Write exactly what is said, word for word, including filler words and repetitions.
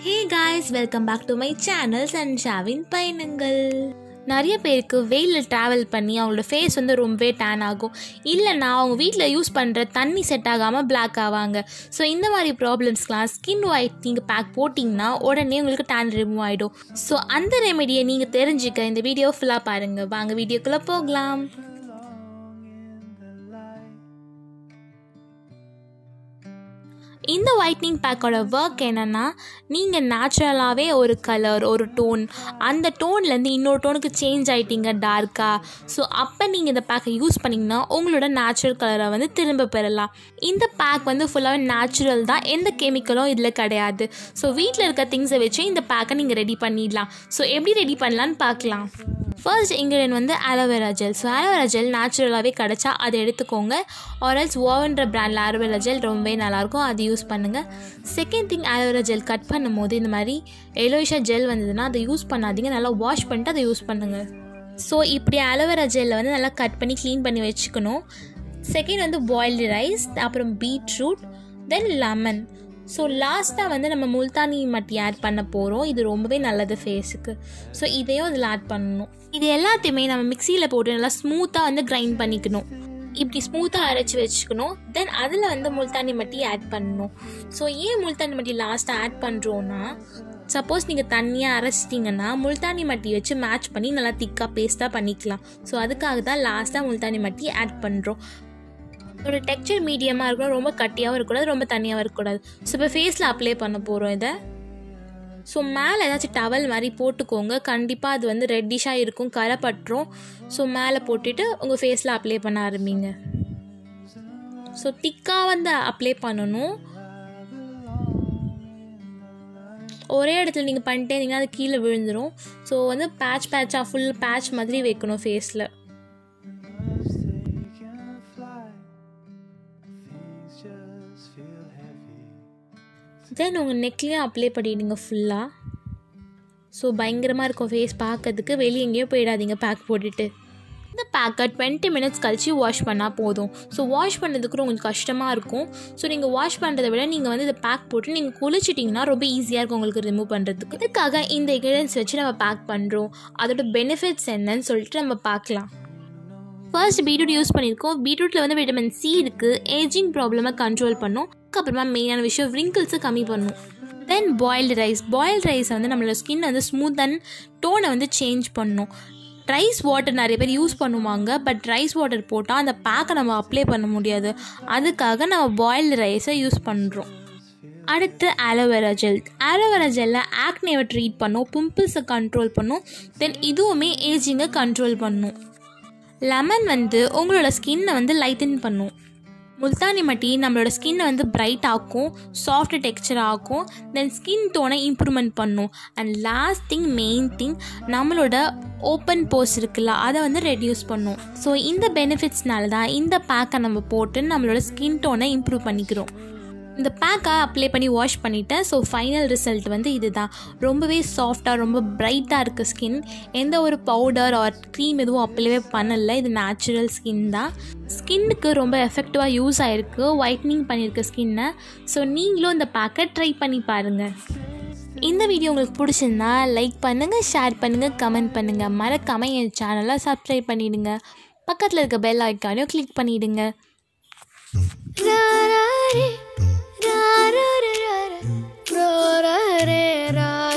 Hey guys, welcome back to my channel சன்ஷாவின் பயணங்கள். நிறைய பேருக்கு வெயிலில் ட்ராவல் பண்ணி அவங்களோட ஃபேஸ் வந்து ரொம்பவே டேன் ஆகும், இல்லைன்னா அவங்க வீட்டில் யூஸ் பண்ணுற தண்ணி செட் ஆகாமல் பிளாக் ஆவாங்க. ஸோ இந்த மாதிரி ப்ராப்ளம்ஸ்க்கெலாம் ஸ்கின் ஒயிட்னிங் பேக் போட்டிங்கன்னா உடனே உங்களுக்கு டேன் ரிமூவ் ஆகிடும். ஸோ அந்த ரெமெடியை நீங்கள் தெரிஞ்சுக்க இந்த வீடியோ ஃபுல்லாக பாருங்கள். வாங்க வீடியோக்குள்ளே போகலாம். இந்த ஒயிட்னிங் பேக்கோட ஒர்க் என்னென்னா, நீங்கள் நேச்சுரலாகவே ஒரு கலர் ஒரு டோன் அந்த டோன்லேருந்து இன்னொரு டோனுக்கு சேஞ்ச் ஆகிட்டீங்க டார்க்காக. ஸோ அப்போ நீங்கள் இந்த பேக்கை யூஸ் பண்ணிங்கன்னா உங்களோட நேச்சுரல் கலரை வந்து திரும்ப பெறலாம். இந்த பேக் வந்து ஃபுல்லாகவே நேச்சுரல் தான், எந்த கெமிக்கலும் இதில் கிடையாது. ஸோ வீட்டில் இருக்க திங்ஸை வச்சு இந்த பேக்கை நீங்கள் ரெடி பண்ணிடலாம். ஸோ எப்படி ரெடி பண்ணலான்னு பார்க்கலாம். ஃபர்ஸ்ட் இன்க்ரீடியன்ட் வந்து aloe vera gel. So aloe vera gel நேச்சுரலாகவே கிடச்சா அதை எடுத்துக்கோங்க. ஆர்எல்ஸ் ஓவன்ற பிராண்டில் ஆலோவேரா ஜெல் ரொம்பவே நல்லாயிருக்கும், அது யூஸ் பண்ணுங்கள். Second thing, aloe vera gel cut பண்ணும் போது இந்த மாதிரி எலோயிஷாக ஜெல் வந்ததுன்னா அதை யூஸ் பண்ணாதீங்க, நல்லா வாஷ் பண்ணிட்டு அதை யூஸ் பண்ணுங்கள். ஸோ இப்படி ஆலோவேரா ஜெல்லை வந்து நல்லா கட் பண்ணி க்ளீன் பண்ணி வச்சுக்கணும். செகண்ட் வந்து பாயில்டு ரைஸ், அப்புறம் பீட்ரூட், தென் லெமன். ஸோ லாஸ்ட்டாக வந்து நம்ம முல்தானி மட்டி ஆட் பண்ண போகிறோம். இது ரொம்பவே நல்லது ஃபேஸுக்கு. ஸோ இதையும் அதில் ஆட் பண்ணணும். இது எல்லாத்தையுமே நம்ம மிக்சியில் போட்டு நல்லா ஸ்மூத்தாக வந்து கிரைண்ட் பண்ணிக்கணும். இப்படி ஸ்மூத்தாக அரைச்சி வச்சுக்கணும். தென் அதில் வந்து முல்தானி மட்டி ஆட் பண்ணணும். ஸோ ஏன் முல்தானி மட்டி லாஸ்ட்டாக ஆட் பண்ணுறோன்னா, சப்போஸ் நீங்கள் தண்ணியாக அரைச்சிட்டிங்கன்னா முல்தானி மட்டி வச்சு மேட்ச் பண்ணி நல்லா திக்காக பேஸ்ட்டாக பண்ணிக்கலாம். ஸோ அதுக்காக தான் லாஸ்ட்டாக முல்தானி மட்டி ஆட் பண்ணுறோம். ஒரு டெக்ஸ்சர் மீடியமாக இருக்கணும், ரொம்ப கட்டியாகவும் இருக்கக்கூடாது, ரொம்ப தண்ணியாகவும் இருக்கக்கூடாது. ஸோ இப்போ ஃபேஸில் அப்ளை பண்ண போகிறோம் இதை. ஸோ மேலே ஏதாச்சும் டவல் மாதிரி போட்டுக்கோங்க, கண்டிப்பாக அது வந்து ரெட்டிஷாக இருக்கும், கரை பட்டுரும். ஸோ மேலே போட்டுட்டு உங்கள் ஃபேஸில் அப்ளை பண்ண ஆரம்பிங்க. ஸோ திக்காக வந்து அப்ளை பண்ணணும். ஒரே இடத்துல நீங்கள் பண்ணிட்டே இருந்தீங்கன்னா அது கீழே விழுந்துடும். ஸோ வந்து பேட்ச் பேட்சாக ஃபுல் பேட்ச் மாதிரி வைக்கணும் ஃபேஸில். தென் உங்கள் நெக்லேயும் அப்ளை பண்ணிவிடுங்க ஃபுல்லாக. ஸோ பயங்கரமாக இருக்கும் ஃபேஸ் பார்க்கறதுக்கு. வெளியே எங்கேயும் போயிடாதீங்க பேக் போட்டுட்டு. இந்த பேக்கை டுவெண்ட்டி மினிட்ஸ் கழிச்சு வாஷ் பண்ணால் போதும். ஸோ வாஷ் பண்ணதுக்கு உங்களுக்கு கஷ்டமாக இருக்கும். ஸோ நீங்கள் வாஷ் பண்ணுறதை விட நீங்கள் வந்து இதை பேக் போட்டு நீங்கள் குளிச்சிட்டிங்கன்னா ரொம்ப ஈஸியாக இருக்கும் உங்களுக்கு ரிமூவ் பண்ணுறதுக்கு. இதுக்காக இந்த இன்க்ரீடியன்ஸ் வச்சு நம்ம பேக் பண்ணுறோம். அதோட பெனிஃபிட்ஸ் என்னன்னு சொல்லிட்டு நம்ம பார்க்கலாம். ஃபர்ஸ்ட் பீட்ரூட் யூஸ் பண்ணியிருக்கோம். பீட்ரூட்டில் வந்து விட்டமின் சி இருக்குது, ஏஜிங் ப்ராப்ளமை கண்ட்ரோல் பண்ணும். அதுக்கப்புறமா மெயினான விஷயம் ரிங்கிள்ஸை கம்மி பண்ணும். Then boiled rice. Boiled rice வந்து நம்மளோட ஸ்கின் வந்து ஸ்மூத் அண்ட் டோனை வந்து சேஞ்ச் பண்ணும். ரைஸ் வாட்டர் நிறைய பேர் யூஸ் பண்ணுவாங்க, பட் ரைஸ் வாட்டர் போட்டால் அந்த பேக்கை நம்ம அப்ளை பண்ண முடியாது. அதுக்காக நம்ம பாயில்டு ரைஸை யூஸ் பண்ணுறோம். அடுத்து ஆலோவேரா ஜெல். ஆலோவேரா ஜெல்லை ஆக்னேவை ட்ரீட் பண்ணும், பிம்பிள்ஸை கண்ட்ரோல் பண்ணும். தென் இதுவுமே ஏஜிங்கை கண்ட்ரோல் பண்ணும். லெமன் வந்து உங்களோட ஸ்கின்னை வந்து லைட்டன் பண்ணும். முல்தானி மட்டி நம்மளோட ஸ்கின்னை வந்து பிரைட் ஆக்கும், சாஃப்ட் டெக்ஸ்சர் ஆக்கும். தென் ஸ்கின் டோனை இம்ப்ரூவ்மெண்ட் பண்ணும். And last thing, main thing, நம்மளோட ஓப்பன் போர்ஸ் இருக்குல்ல அதை வந்து ரெடியூஸ் பண்ணும். ஸோ இந்த பெனிஃபிட்ஸ்னால தான் இந்த பேக்கை நம்ம போட்டு நம்மளோட ஸ்கின் டோனை இம்ப்ரூவ் பண்ணிக்கிறோம். இந்த பேக்கை அப்ளை பண்ணி வாஷ் பண்ணிவிட்டேன். ஸோ ஃபைனல் ரிசல்ட் வந்து இது தான். ரொம்பவே சாஃப்டாக ரொம்ப பிரைட்டாக இருக்குது ஸ்கின். எந்த ஒரு பவுடர் ஆர் க்ரீம் எதுவும் அப்ளைவே பண்ணலை. இது நேச்சுரல் ஸ்கின் தான். ஸ்கின்னுக்கு ரொம்ப எஃபெக்டிவாக யூஸ் ஆகிருக்கு, ஒயிட்னிங் பண்ணியிருக்க ஸ்கின்னை. ஸோ நீங்களும் இந்த பேக்கை ட்ரை பண்ணி பாருங்கள். இந்த வீடியோ உங்களுக்கு பிடிச்சிருந்தா லைக் பண்ணுங்கள், ஷேர் பண்ணுங்கள், கமெண்ட் பண்ணுங்கள். மறக்காமல் என் சேனலை சப்ஸ்கிரைப் பண்ணிவிடுங்க. பக்கத்தில் இருக்க பெல் ஐக்கானையும் கிளிக் பண்ணிவிடுங்க. ra ra re ra ra ra ra ra ra ra